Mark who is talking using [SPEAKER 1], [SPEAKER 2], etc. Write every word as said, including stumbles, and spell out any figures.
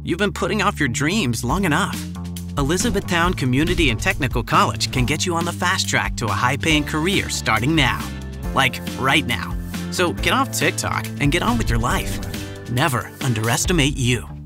[SPEAKER 1] You've been putting off your dreams long enough. Elizabethtown Community and Technical College can get you on the fast track to a high-paying career starting now. Like, right now. So get off TikTok and get on with your life. Never underestimate you.